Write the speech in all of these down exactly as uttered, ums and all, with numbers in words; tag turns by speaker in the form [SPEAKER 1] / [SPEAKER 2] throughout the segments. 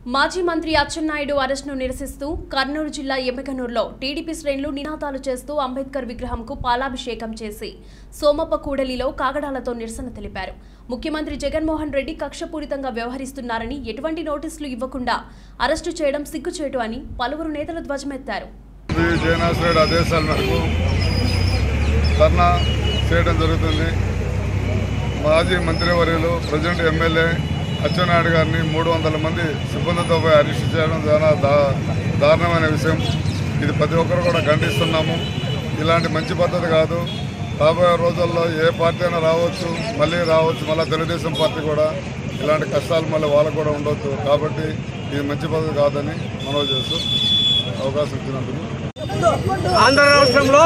[SPEAKER 1] మాజీ మంత్రి అచ్చెన్నాయుడు అరెస్టును నిరసిస్తూ కర్నూలు జిల్లా ఎమ్మిగనూరులో టీడీపీ శ్రేణులు నినాదాలు చేస్తూ అంబేద్కర్ విగ్రహంకు పాలాభిషేకం చేసి సోమప్పకూడలిలో కాగడాలతో నిరసన తెలిపారు. ముఖ్యమంత్రి జగన్మోహన్ రెడ్డి కక్షపూరితంగా వ్యవహరిస్తున్నారని, ఎటువంటి నోటీసులు ఇవ్వకుండా అరెస్టు చేయడం సిగ్గుచేటు అని పలువురు నేతలు ధ్వజమెత్తారు.
[SPEAKER 2] మాజీ మంత్రివర్యులు ప్రెసిడెంట్ ఎమ్మెల్యే అచ్చెన్నాయుడు గారిని మూడు వందల మంది సిబ్బందితో పోయి అరెస్ట్ చేయడం చాలా దా దారుణమైన విషయం. ఇది ప్రతి ఒక్కరు కూడా ఖండిస్తున్నాము. ఇలాంటి మంచి పద్ధతి కాదు. రాబోయే రోజుల్లో ఏ పార్టీ అయినా రావచ్చు, మళ్ళీ రావచ్చు. మళ్ళీ తెలుగుదేశం పార్టీ కూడా ఇలాంటి కష్టాలు మళ్ళీ వాళ్ళకు కూడా ఉండొచ్చు. కాబట్టి ఇది మంచి పద్ధతి కాదని మనవి చేస్తూ అవకాశం ఇచ్చినందుకు.
[SPEAKER 3] ఆంధ్ర రాష్ట్రంలో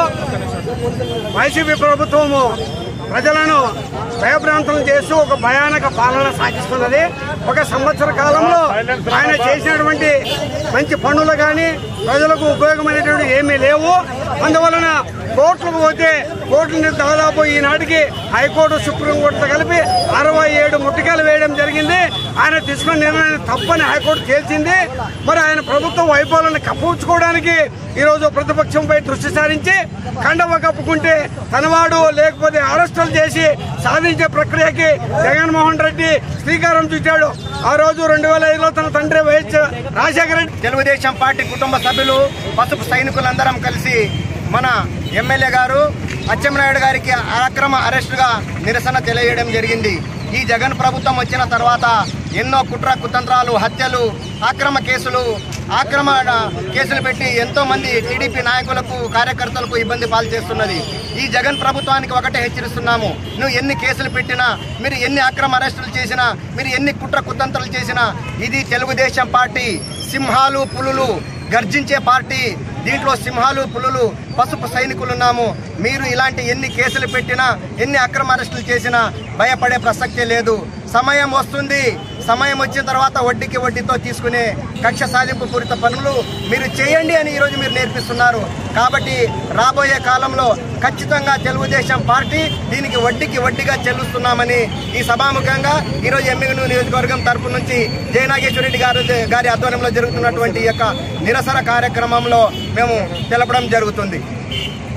[SPEAKER 3] వైసీపీ ప్రభుత్వము ప్రజలను భయభ్రాంతులను చేస్తూ ఒక భయానక పాలన సాగిస్తున్నది. ఒక సంవత్సర కాలంలో ఆయన చేసినటువంటి మంచి పనులు కానీ ప్రజలకు ఉపయోగమైనటువంటి ఏమీ లేవు. అందువలన కోర్టులకు పోతే కోర్టుని దాదాపు ఈనాటికి హైకోర్టు సుప్రీంకోర్టుతో కలిపి అరవై ఏడు ముట్టికాయలు వేయడం జరిగింది. ఆయన తీసుకున్న నిర్ణయాన్ని తప్పని హైకోర్టు తేల్చింది. మరి ఆయన ప్రభుత్వం వైఫల్యాన్ని కప్పుకోవడానికి ఈరోజు ప్రతిపక్షంపై దృష్టి సారించి కండవ కప్పుకుంటే తనవాడు లేకపోతే అరెస్టులు చేసి సాధించే ప్రక్రియకి జగన్మోహన్ రెడ్డి శ్రీకారం చుట్టాడు. ఆ రోజు రెండు వేల ఐదులో తన తండ్రి వైఎస్ రాజశేఖర రెడ్డి
[SPEAKER 4] తెలుగుదేశం పార్టీ కుటుంబ సభ్యులు పసుపు సైనికులందరం కలిసి మన ఎమ్మెల్యే గారు అచ్చెన్నాయుడు గారికి అక్రమ అరెస్టుగా నిరసన తెలియజేయడం జరిగింది. ఈ జగన్ ప్రభుత్వం వచ్చిన తర్వాత ఎన్నో కుట్ర కుతంత్రాలు, హత్యలు, అక్రమ కేసులు అక్రమ కేసులు పెట్టి ఎంతో మంది టీడీపీ నాయకులకు కార్యకర్తలకు ఇబ్బంది పాలు చేస్తున్నది. ఈ జగన్ ప్రభుత్వానికి ఒకటే హెచ్చరిస్తున్నాము. నువ్వు ఎన్ని కేసులు పెట్టినా, మీరు ఎన్ని అక్రమ అరెస్టులు చేసినా, మీరు ఎన్ని కుట్ర కుతంత్రాలు చేసినా, ఇది తెలుగుదేశం పార్టీ సింహాలు పులులు గర్జించే పార్టీ. దీంట్లో సింహాలు పులులు పసుపు సైనికులు ఉన్నాము. మీరు ఇలాంటి ఎన్ని కేసులు పెట్టినా, ఎన్ని అక్రమ అరెస్టులు చేసినా భయపడే ప్రసక్తే లేదు. సమయం వస్తుంది. సమయం వచ్చిన తర్వాత వడ్డీకి వడ్డీతో తీసుకునే కక్ష సాధింపు పూరిత పనులు మీరు చేయండి అని ఈరోజు మీరు నేర్పిస్తున్నారు. కాబట్టి రాబోయే కాలంలో ఖచ్చితంగా తెలుగుదేశం పార్టీ దీనికి వడ్డీకి వడ్డీగా చెల్లిస్తున్నామని ఈ సభాముఖంగా ఈరోజు ఎమ్మిగనూరు నియోజకవర్గం తరపు నుంచి జయ నాగేశ్వర రెడ్డి గారు గారి ఆధ్వర్యంలో జరుగుతున్నటువంటి యొక్క నిరసన కార్యక్రమంలో మేము తెలపడం జరుగుతుంది.